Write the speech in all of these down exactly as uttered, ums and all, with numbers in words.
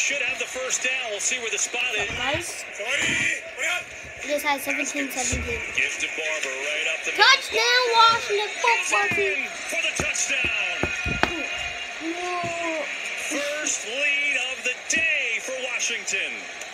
should have the first down. We'll see where the spot is. Guys, this has seventeen seventeen. Gives to Barber right up the Touchdown, Washington football team. For the touchdown. No. First lead of the day for Washington.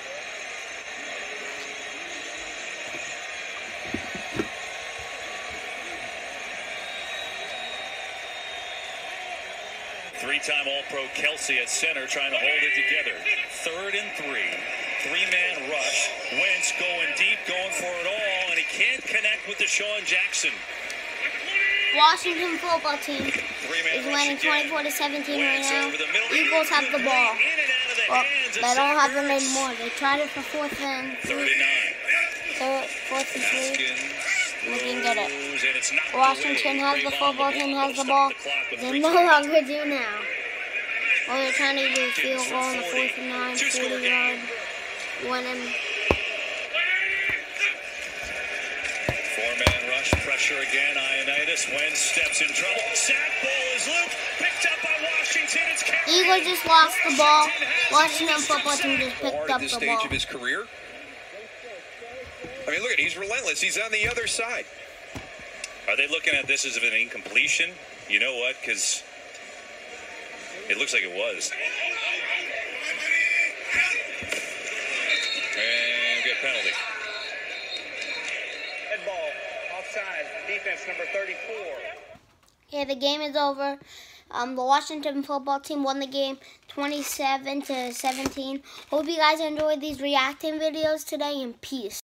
Three-time All-Pro Kelsey at center trying to hold it together. Third and three. Three-man rush. Wentz going deep, going for it all, and he can't connect with Deshaun Jackson. Washington football team is winning twenty-four to seventeen right now. Eagles have the ball. Well, they don't have them anymore. They tried it for fourth and three. Third, fourth and three. We didn't get it. Washington has the football team, has the ball. They no longer do now. Oh, they're trying to do a field goal on the fourth and nine, forty yard. Winning. Four-man rush, pressure again. Ioannidis. Wentz steps in trouble. Sack, ball is looped. Picked up by Washington. It's Eagles just lost the ball. Washington football team just picked up this the stage ball. of his career. I mean, look at he's relentless. He's on the other side. Are they looking at this as an incompletion? You know what? Because it looks like it was. And get penalty. Head ball, offside, defense number thirty-four. Yeah, the game is over. Um, the Washington football team won the game twenty-seven to seventeen. Hope you guys enjoyed these reacting videos today, and peace.